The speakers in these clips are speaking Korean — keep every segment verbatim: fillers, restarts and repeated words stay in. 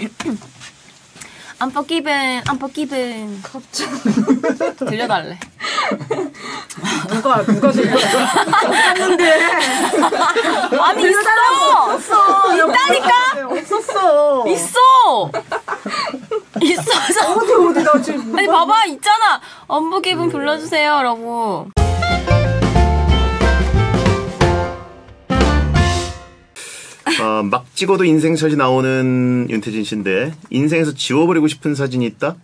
Unforgiven, Unforgiven. 갑자기 들려달래. 누가 누가 들려달래? 아니 있어. 없었어. 있다니까. 없었어. 있어. 있어. 어디 어디 나 지금. 아니 봐봐 있잖아. Unforgiven 불러주세요라고. 어, 막 찍어도 인생샷이 나오는 윤태진 씨인데 인생에서 지워버리고 싶은 사진이 있다?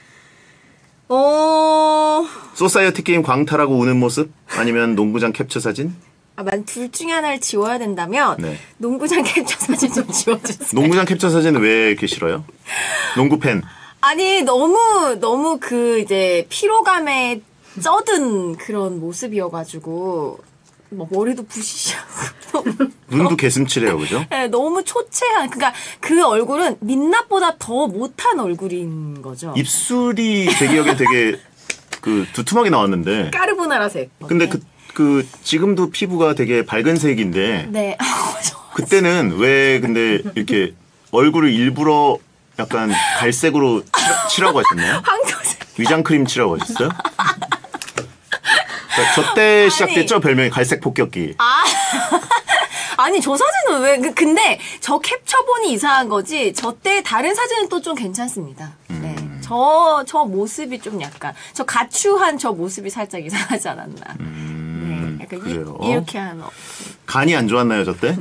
어... 소사이어티 게임 광탈하고 우는 모습? 아니면 농구장 캡처 사진? 아, 만 둘 중에 하나를 지워야 된다면 네. 농구장 캡처 사진 좀 지워주세요. 농구장 캡처 사진은 왜 이렇게 싫어요? 농구 팬. 아니 너무 너무 그 이제 피로감에 쩌든 그런 모습이어가지고 뭐 머리도 부시시하고 눈도 개슴츠래요, 그죠? 네, 너무 초췌한 그러니까 그 얼굴은 민낯보다 더 못한 얼굴인 거죠. 입술이 제 기억에 되게 그 두툼하게 나왔는데. 까르보나라색. 근데 그, 그 지금도 피부가 되게 밝은 색인데. 네. 그때는 왜 근데 이렇게 얼굴을 일부러 약간 갈색으로 칠, 칠하고 하셨나요? 황토색. 위장크림 칠하고 하셨어요? 저 때 시작됐죠? 별명이 갈색 폭격기. 아. 아니 저 사진은 왜 그- 근데 저 캡처본이 이상한 거지 저 때 다른 사진은 또 좀 괜찮습니다. 네. 저, 저 모습이 좀 약간 저 가추한 저 모습이 살짝 이상하지 않았나. 음, 네. 약간 그래요. 이, 이렇게 하는 어. 간이 안 좋았나요, 저 때?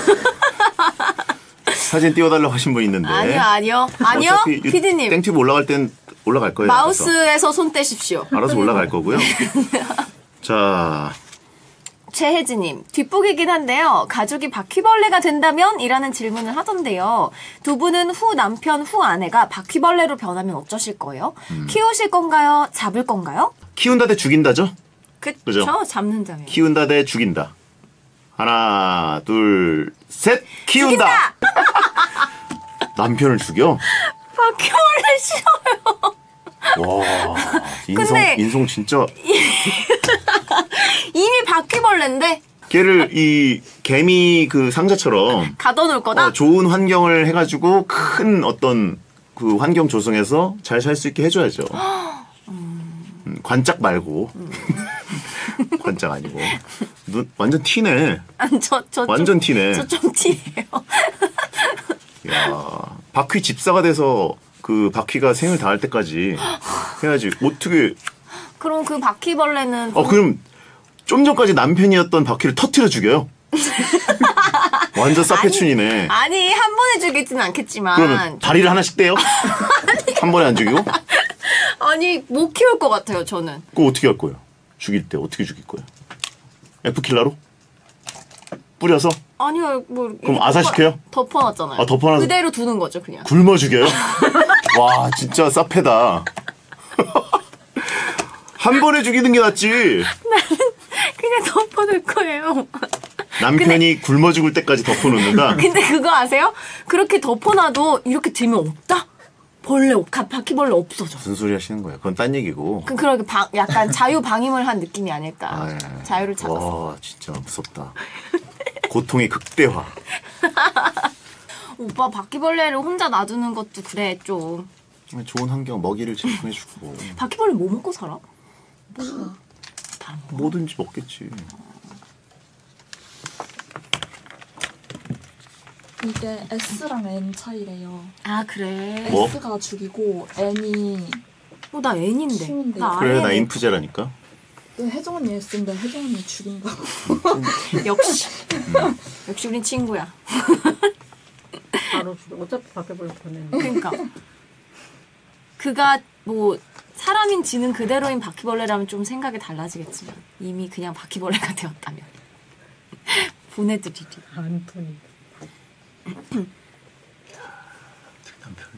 사진 띄워달라고 하신 분 있는데. 아니요 아니요 아니요 어차피 이 피디님 땡튜브 올라갈 땐 올라갈 거예요. 알아서. 마우스에서 손 떼십시오. 알아서 올라갈 거고요. 자, 최혜진님, 뒷북이긴 한데요. 가족이 바퀴벌레가 된다면? 이라는 질문을 하던데요. 두 분은 후 남편, 후 아내가 바퀴벌레로 변하면 어쩌실 거예요? 음. 키우실 건가요? 잡을 건가요? 키운다 대 죽인다죠? 그쵸? 그죠? 잡는다면. 키운다 대 죽인다. 하나, 둘, 셋! 키운다! 죽인다! 남편을 죽여? 바퀴벌레 싫어요. 와, 인성, 근데- 인성 진짜. 이미 바퀴벌레인데 걔를 이 개미 그 상자처럼 가둬놓을 거다? 어, 좋은 환경을 해가지고 큰 어떤 그 환경 조성해서 잘 살 수 있게 해줘야죠. 음, 관짝 말고. 관짝 아니고. 눈, 완전 티네. 아니, 저, 저 완전 좀, 티네. 저 좀 티예요. 야, 바퀴 집사가 돼서 그 바퀴가 생을 다할 때까지 해야지. 어떻게. 그럼 그 바퀴벌레는 어, 그럼 좀 전까지 남편이었던 바퀴를 터트려 죽여요? 완전 싸패춘이네. 아니 한 번에 죽이지는 않겠지만 그러면 다리를 하나씩 떼요? 한 번에 안 죽이고? 아니 못 키울 것 같아요 저는. 그거 어떻게 할 거예요? 죽일 때 어떻게 죽일 거예요? F킬러로? 뿌려서? 아니요 뭐 그럼 이렇게 아사시켜요? 덮어- 덮어놨잖아요. 아, 덮어놔서- 그대로 두는 거죠 그냥. 굶어 죽여요? 와, 진짜 싸패다. 한 번에 죽이는 게 낫지. 그냥 덮어놓을 거예요. 남편이 굶어 죽을 때까지 덮어놓는다? 근데 그거 아세요? 그렇게 덮어놔도 이렇게 들면 없다? 벌레, 가- 바퀴벌레 없어져. 무슨 소리 하시는 거예요? 그건 딴 얘기고. 그 그렇게 방- 약간 자유 방임을 한 느낌이 아닐까. 아, 예. 자유를 찾았어. 와, 진짜 무섭다. 고통의 극대화. 오빠 바퀴벌레를 혼자 놔두는 것도 그래 좀. 좋은 환경, 먹이를 제공해주고. 바퀴벌레 뭐 먹고 살아? 뭐든지 먹겠지. 이게 S랑 N 차이래요. 아 그래. 뭐? S가 죽이고 N이 어, 나 N인데. 키운데. 나 그래, 나 아이엠. 인프제라니까. 혜정 언니 S인데 혜정 언니 죽인다고. 역시. 역시 우린 친구야. 바로 죽여. 어차피 바퀴벌레 보내는. 그러니까. 그가 뭐 사람인 지는 그대로인 바퀴벌레라면 좀 생각이 달라지겠지만 이미 그냥 바퀴벌레가 되었다면 보내드리리. 안토니. 남편을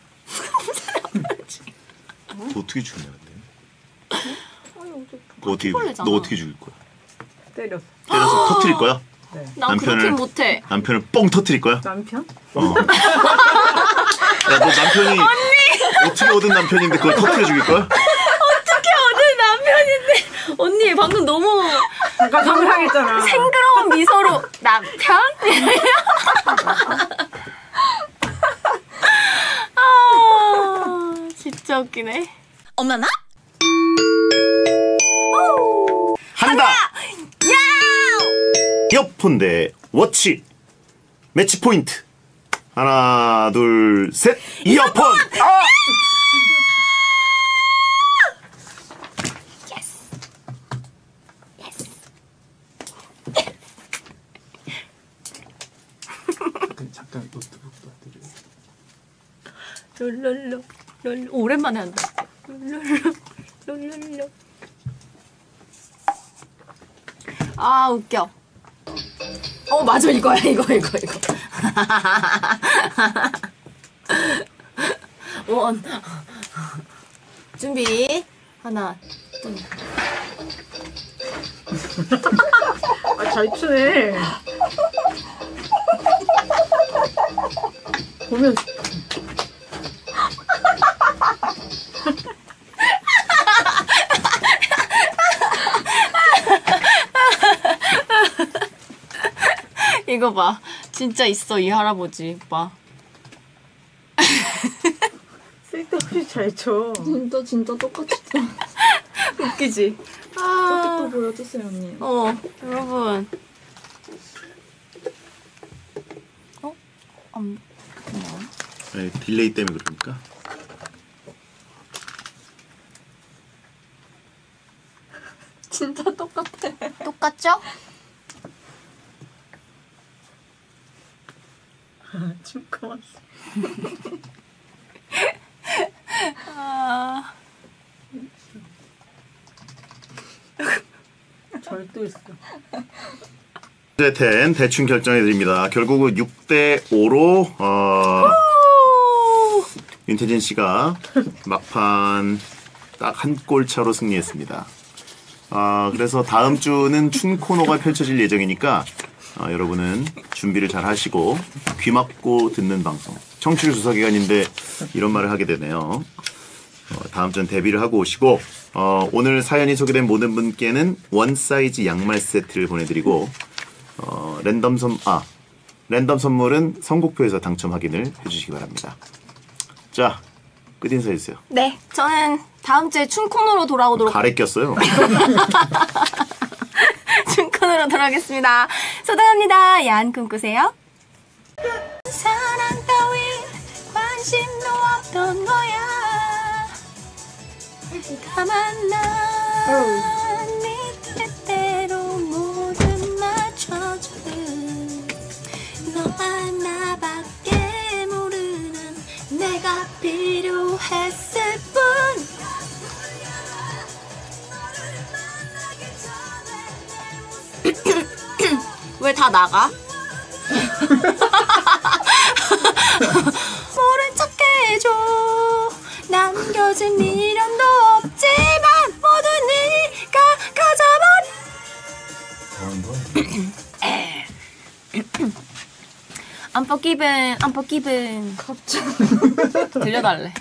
죽이냐. 너 어떻게 죽이냐, 근데? 너 어떻게, 바퀴벌레잖아. 너 어떻게 죽일 거야? 때렸어. 때려서 터트릴 거야? 네. 난 그렇게 못해. 남편을 뻥 터트릴 거야? 남편? 어. 야, 너 남편이 어떻게 얻은 남편인데 그걸 터트려 죽일 거야? 어떻게 얻은 남편인데 언니 방금 너무 잠깐 상상했잖아. 생그러운 미소로 남편? 진짜 웃기네. 엄마나? 한다. 야! 이어폰 대 워치. 매치 포인트. 하나, 둘, 셋. 이어폰. 아! 잠깐, 잠깐 노트북 봐드려. 롤롤롤 롤 오랜만에 한다. 롤롤롤 롤롤롤. 아 웃겨. 어 맞아 이거야 이거 이거 이거. 원 준비 하나 둘. 아, 잘 추네. 보면 이거 봐. 진짜 있어 이 할아버지. 봐. 쓸데없이 잘 쳐. 진짜 진짜 똑같이 또. 웃기지? 저기 아. 또 보여주세요 언니. 어, 여러분. 어? 안, 그냥. 네, 딜레이 때문에 그러니까. 진짜 똑같아. 똑같죠? 춤 그만. 아. 절도 있어. 텐 대충 결정해 드립니다. 결국은 육 대 오로 어, 윤태진 씨가 막판 딱 한 골 차로 승리했습니다. 아, 그래서 다음 주는 춘 코너가 펼쳐질 예정이니까 아, 여러분은 준비를 잘 하시고 귀 막고 듣는 방송. 청취율 조사 기간인데 이런 말을 하게 되네요. 어, 다음 주는 데뷔를 하고 오시고 어, 오늘 사연이 소개된 모든 분께는 원 사이즈 양말 세트를 보내드리고 어, 랜덤 선 아, 랜덤 선물은 선곡표에서 당첨 확인을 해주시기 바랍니다. 자, 끝 인사해 주세요. 네, 저는 다음 주에 춘콘으로 돌아오도록. 가래 꼈어요. 춘콘으로 돌아오겠습니다. 소등합니다. 야한 꿈 꾸세요. 사랑 따윈 관심도 없던 거야. 다만 난네 뜻대로 모든 맞춰주는 너 하나밖에 모르는 내가 필요했을 뿐. 왜 다 나가? 모른 척 해줘. 남겨진 미련도 없지만 모두 네가 가져버린. Unforgiven, Unforgiven. 갑자기. 들려달래.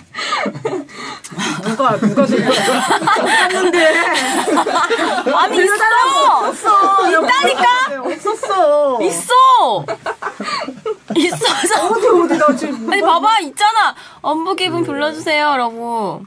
누가 누가 들렸는데? 아니 있어. 없어. 있다니까. 없었어. 있어. 있어. 어디 어디 나 지금. 아니 봐봐 있잖아. Unforgiven 불러주세요라고.